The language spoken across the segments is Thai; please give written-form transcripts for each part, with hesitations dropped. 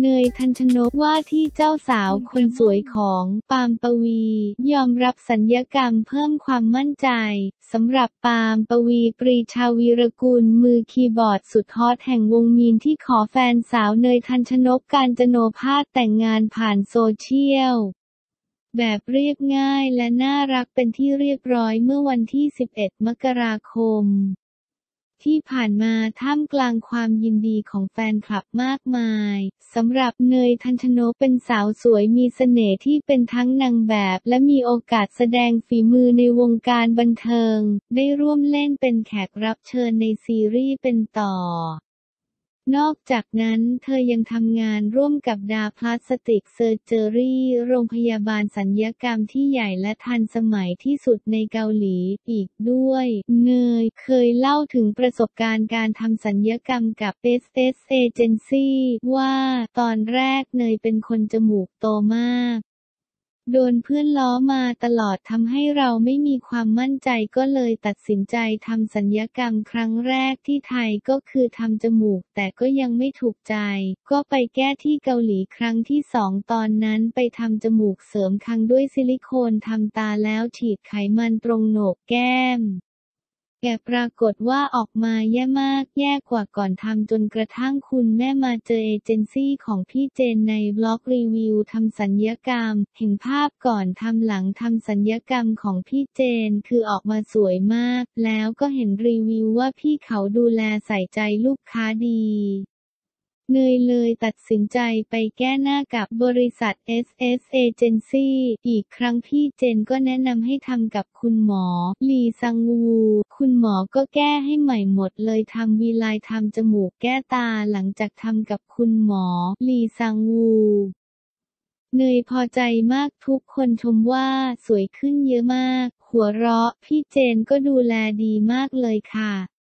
เนย ทันชนกว่าที่เจ้าสาวคนสวยของปามปวียอมรับศัลยกรรมเพิ่มความมั่นใจสำหรับปามปวีปรีชาวีรกุลมือคีย์บอร์ดสุดฮอตแห่งวงมีนที่ขอแฟนสาวเนย ทันชนกกาญจโนภาสแต่งงานผ่านโซเชียลแบบเรียบง่ายและน่ารักเป็นที่เรียบร้อยเมื่อวันที่ 11 มกราคมที่ผ่านมาท่ามกลางความยินดีของแฟนคลับมากมายสำหรับเนย ทันชนกเป็นสาวสวยมีเสน่ห์ที่เป็นทั้งนางแบบและมีโอกาสแสดงฝีมือในวงการบันเทิงได้ร่วมเล่นเป็นแขกรับเชิญในซีรีส์เป็นต่อนอกจากนั้นเธอยังทำงานร่วมกับดาพลาสติกเซอร์เจอรี่โรงพยาบาลศัลยกรรมที่ใหญ่และทันสมัยที่สุดในเกาหลีอีกด้วยเนยเคยเล่าถึงประสบการณ์การทำศัลยกรรมกับ SS Agency ว่าตอนแรกเนยเป็นคนจมูกโตมากโดนเพื่อนล้อมาตลอดทำให้เราไม่มีความมั่นใจก็เลยตัดสินใจทำศัลยกรรมครั้งแรกที่ไทยก็คือทำจมูกแต่ก็ยังไม่ถูกใจก็ไปแก้ที่เกาหลีครั้งที่2ตอนนั้นไปทำจมูกเสริมคางด้วยซิลิโคนทำตาแล้วฉีดไขมันตรงโหนกแก้มแต่ปรากฏว่าออกมาแย่มากแย่กว่าก่อนทำจนกระทั่งคุณแม่มาเจอเอเจนซี่ของพี่เจนในบล็อกรีวิวทำศัลยกรรมเห็นภาพก่อนทำหลังทำศัลยกรรมของพี่เจนคือออกมาสวยมากแล้วก็เห็นรีวิวว่าพี่เขาดูแลใส่ใจลูกค้าดีเนยเลยตัดสินใจไปแก้หน้ากับบริษัท SS Agency อีกครั้งพี่เจนก็แนะนำให้ทำกับคุณหมอลีซังวูคุณหมอก็แก้ให้ใหม่หมดเลยทำวีไลน์ทำจมูกแก้ตาหลังจากทำกับคุณหมอลีซังวูเนยพอใจมากทุกคนชมว่าสวยขึ้นเยอะมากหัวเราะพี่เจนก็ดูแลดีมากเลยค่ะ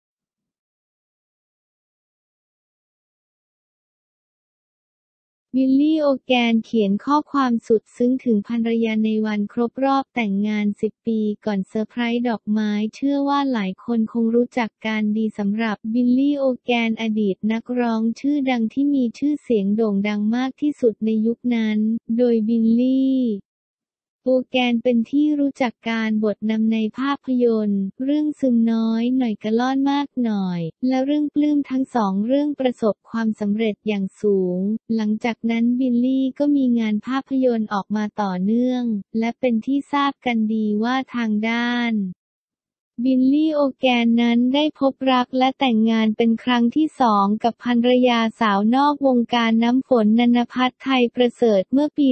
บิลลี่ โอแกนเขียนข้อความสุดซึ้งถึงภรรยาในวันครบรอบแต่งงาน10 ปีก่อนเซอร์ไพรส์ดอกไม้เชื่อว่าหลายคนคงรู้จักกันดีสำหรับบิลลี่ โอแกนอดีตนักร้องชื่อดังที่มีชื่อเสียงโด่งดังมากที่สุดในยุคนั้นโดยบิลลี่โอแกนเป็นที่รู้จักการบทนำในภาพยนตร์เรื่องซึมน้อยหน่อยกะล่อนมากหน่อยและเรื่องปลื้มทั้ง2เรื่องประสบความสำเร็จอย่างสูงหลังจากนั้นบิลลี่ก็มีงานภาพยนตร์ออกมาต่อเนื่องและเป็นที่ทราบกันดีว่าทางด้านบิลลี่ โอแกนนั้นได้พบรักและแต่งงานเป็นครั้งที่2กับภรรยาสาวนอกวงการน้ำฝน ณัฐภัทร ไทยประเสริฐเมื่อปี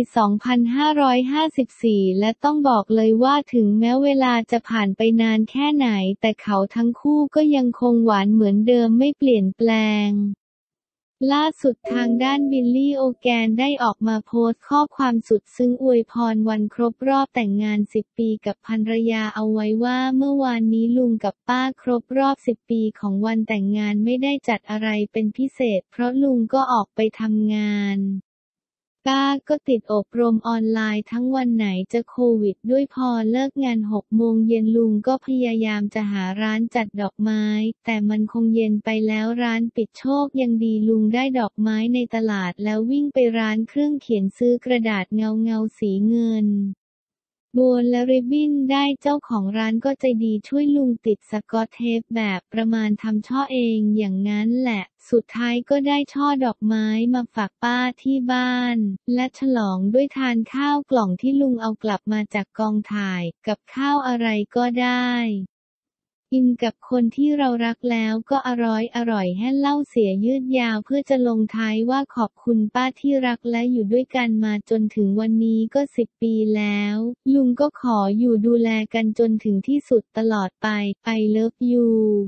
2554 และต้องบอกเลยว่าถึงแม้เวลาจะผ่านไปนานแค่ไหนแต่เขาทั้งคู่ก็ยังคงหวานเหมือนเดิมไม่เปลี่ยนแปลงล่าสุดทางด้านบิลลี่ โอแกนได้ออกมาโพสต์ข้อความสุดซึ้งอวยพรวันครบรอบแต่งงาน10 ปีกับภรรยาเอาไว้ว่าเมื่อวานนี้ลุงกับป้าครบรอบ10 ปีของวันแต่งงานไม่ได้จัดอะไรเป็นพิเศษเพราะลุงก็ออกไปทำงานป้าก็ติดอบรมออนไลน์ทั้งวันไหนจะโควิดด้วยพอเลิกงาน6 โมงเย็นลุงก็พยายามจะหาร้านจัดดอกไม้แต่มันคงเย็นไปแล้วร้านปิดโชคยังดีลุงได้ดอกไม้ในตลาดแล้ววิ่งไปร้านเครื่องเขียนซื้อกระดาษเงาสีเงินโบนและริบบิ้นได้เจ้าของร้านก็ใจดีช่วยลุงติดสกอตเทปแบบประมาณทำช่อเองอย่างนั้นแหละสุดท้ายก็ได้ช่อดอกไม้มาฝากป้าที่บ้านและฉลองด้วยทานข้าวกล่องที่ลุงเอากลับมาจากกองถ่ายกับข้าวอะไรก็ได้กินกับคนที่เรารักแล้วก็อร่อยแห้เล่าเสียยืดยาวเพื่อจะลงท้ายว่าขอบคุณป้าที่รักและอยู่ด้วยกันมาจนถึงวันนี้ก็10 ปีแล้วลุงก็ขออยู่ดูแลกันจนถึงที่สุดตลอดไป I love you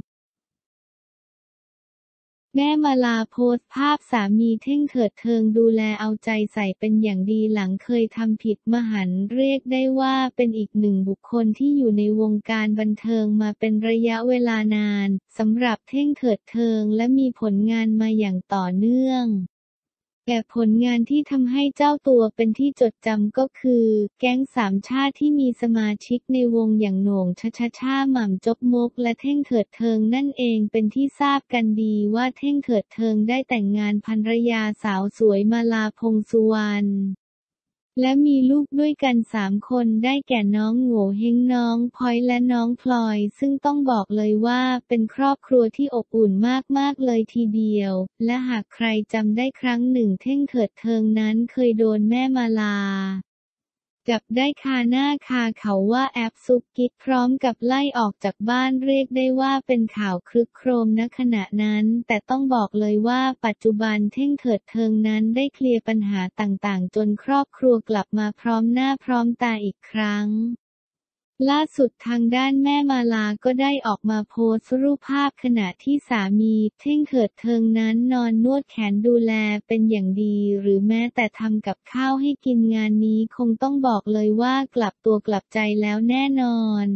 แม่มาลาโพสต์ภาพสามีเท่งเถิดเทิงดูแลเอาใจใส่เป็นอย่างดีหลังเคยทำผิดมหันต์เรียกได้ว่าเป็นอีกหนึ่งบุคคลที่อยู่ในวงการบันเทิงมาเป็นระยะเวลานานสำหรับเท่งเถิดเทิงและมีผลงานมาอย่างต่อเนื่องแต่ผลงานที่ทำให้เจ้าตัวเป็นที่จดจำก็คือ แก๊งสามชาติที่มีสมาชิกในวงอย่างโหน่งช่าช่าหม่ำจกมกและเท่งเถิดเทิงนั่นเองเป็นที่ทราบกันดีว่าเท่งเถิดเทิงได้แต่งงานภรรยาสาวสวยมาลาพงษ์สุวรรณและมีลูกด้วยกัน3 คนได้แก่น้องโง่เฮงน้องพลอยและน้องพลอยซึ่งต้องบอกเลยว่าเป็นครอบครัวที่อบอุ่นมากๆเลยทีเดียวและหากใครจำได้ครั้งหนึ่งเท่งเถิดเทิงนั้นเคยโดนแม่มาลาจับได้คาหน้าคาเขาว่าแอบซุกกิ๊กพร้อมกับไล่ออกจากบ้านเรียกได้ว่าเป็นข่าวครึกโครมณขณะนั้นแต่ต้องบอกเลยว่าปัจจุบันเท่งเถิดเทิงนั้นได้เคลียร์ปัญหาต่างๆจนครอบครัวกลับมาพร้อมหน้าพร้อมตาอีกครั้งล่าสุดทางด้านแม่มาลาก็ได้ออกมาโพสต์รูปภาพขณะที่สามีเท่งเถิดเทิงนั้นนอนนวดแขนดูแลเป็นอย่างดีหรือแม้แต่ทำกับข้าวให้กินงานนี้คงต้องบอกเลยว่ากลับตัวกลับใจแล้วแน่นอน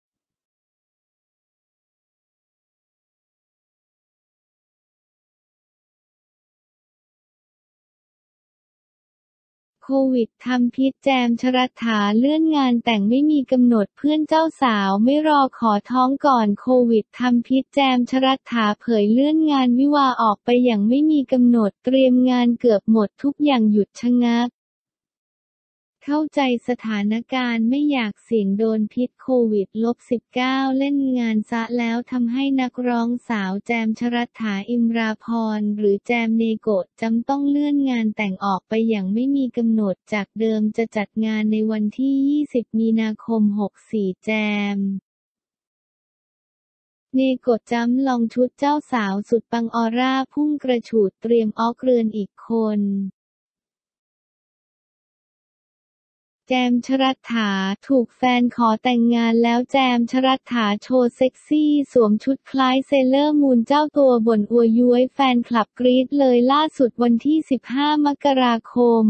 โควิดทำพิษแจมชรัฐาเลื่อนงานแต่งไม่มีกำหนดเพื่อนเจ้าสาวไม่รอขอท้องก่อนโควิดทำพิษแจมชรัฐาเผยเลื่อนงานวิวาห์ออกไปอย่างไม่มีกำหนดเตรียมงานเกือบหมดทุกอย่างหยุดชะงัก เข้าใจสถานการณ์ไม่อยากเสี่ยงโดนพิษโควิด-19 เล่นงานซะแล้วทำให้นักร้องสาวแจมชรัฐาอิมราพรหรือแจมเนโกะจำต้องเลื่อนงานแต่งออกไปอย่างไม่มีกำหนดจากเดิมจะจัดงานในวันที่ 20 มีนาคม 64 แจมเนโกะจำลองชุดเจ้าสาวสุดปังออร่าพุ่งกระฉูดเตรียมออกเรือนอีกคนแจมชรัฐาถูกแฟนขอแต่งงานแล้วแจมชรัฐาโชว์เซ็กซี่สวมชุดคล้ายเซเลอร์มูนเจ้าตัวบ่นอวยย้วยแฟนคลับกรี๊ดเลยล่าสุดวันที่ 15 มกราคม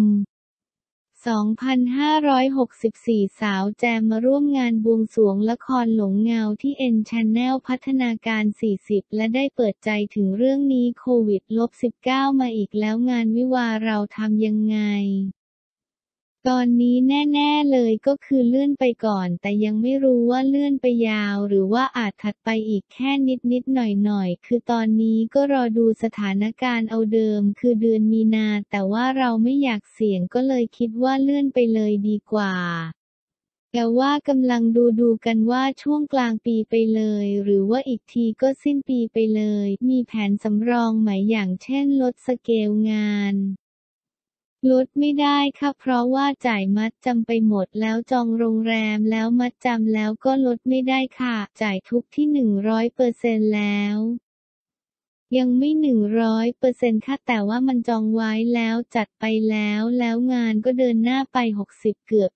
2564 สาวแจมมาร่วมงานบวงสรวงละครหลงเงาที่ N Channel พัฒนาการ 40 และได้เปิดใจถึงเรื่องนี้โควิด-19 มาอีกแล้วงานวิวาห์เราทำยังไงตอนนี้แน่ๆเลยก็คือเลื่อนไปก่อนแต่ยังไม่รู้ว่าเลื่อนไปยาวหรือว่าอาจถัดไปอีกแค่นิดๆหน่อยๆคือตอนนี้ก็รอดูสถานการณ์เอาเดิมคือเดือนมีนาแต่ว่าเราไม่อยากเสี่ยงก็เลยคิดว่าเลื่อนไปเลยดีกว่าแต่ว่ากำลังดูกันว่าช่วงกลางปีไปเลยหรือว่าอีกทีก็สิ้นปีไปเลยมีแผนสำรองไหมอย่างเช่นลดสเกลงานลดไม่ได้ค่ะเพราะว่าจ่ายมัดจำไปหมดแล้วจองโรงแรมแล้วมัดจำแล้วก็ลดไม่ได้ค่ะจ่ายทุกที่100%แล้วยังไม่100%ค่ะแต่ว่ามันจองไว้แล้วจัดไปแล้วงานก็เดินหน้าไป60เกือบ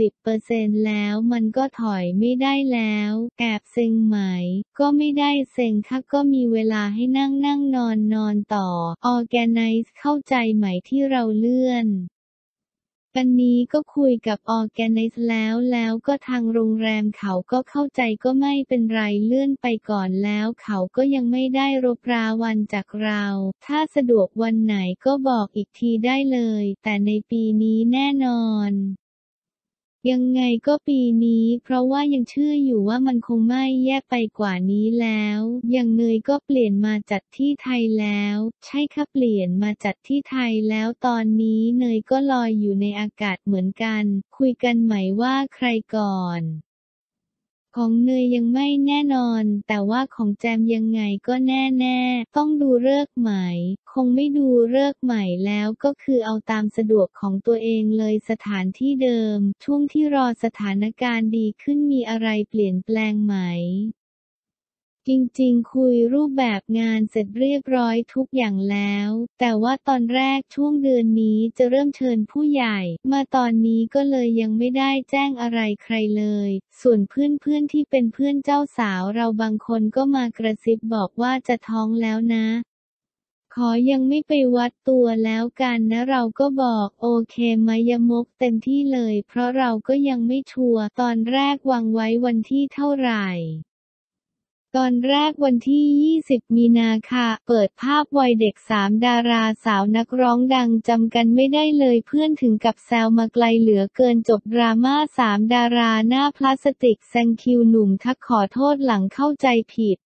70%แล้วมันก็ถอยไม่ได้แล้วแอบเซ็งไหมก็ไม่ได้เซ็งค่ะก็มีเวลาให้นั่งนอนต่อออร์แกไนซ์เข้าใจไหมที่เราเลื่อนกันนี้ก็คุยกับออร์แกไนซ์แล้วก็ทางโรงแรมเขาก็เข้าใจก็ไม่เป็นไรเลื่อนไปก่อนแล้วเขาก็ยังไม่ได้รบราวันจากเราถ้าสะดวกวันไหนก็บอกอีกทีได้เลยแต่ในปีนี้แน่นอนยังไงก็ปีนี้เพราะว่ายังเชื่ออยู่ว่ามันคงไม่แย่ไปกว่านี้แล้วอย่างเนยก็เปลี่ยนมาจัดที่ไทยแล้วใช่ค่ะเปลี่ยนมาจัดที่ไทยแล้วตอนนี้เนยก็ลอยอยู่ในอากาศเหมือนกันคุยกันไหมว่าใครก่อนของเนยยังไม่แน่นอนแต่ว่าของแจมยังไงก็แน่ๆต้องดูฤกษ์ใหม่คงไม่ดูฤกษ์ใหม่แล้วก็คือเอาตามสะดวกของตัวเองเลยสถานที่เดิมช่วงที่รอสถานการณ์ดีขึ้นมีอะไรเปลี่ยนแปลงไหม จริงๆคุยรูปแบบงานเสร็จเรียบร้อยทุกอย่างแล้ว แต่ว่าตอนแรกช่วงเดือนนี้จะเริ่มเชิญผู้ใหญ่ มาตอนนี้ก็เลยยังไม่ได้แจ้งอะไรใครเลย ส่วนเพื่อนๆที่เป็นเพื่อนเจ้าสาวเราบางคนก็มากระซิบบอกว่าจะท้องแล้วนะ ขอยังไม่ไปวัดตัวแล้วกันนะเราก็บอกโอเคมายมกเต็มที่เลยเพราะเราก็ยังไม่ชัวร์ตอนแรกวางไว้วันที่เท่าไหร่ตอนแรกวันที่ 20 มีนาค่ะ เปิดภาพวัยเด็ก3 ดาราสาวนักร้องดังจำกันไม่ได้เลยเพื่อนถึงกับแซวมาไกลเหลือเกินจบดราม่า3 ดาราหน้าพลาสติกแซงคิวหนุ่มทักขอโทษหลังเข้าใจผิด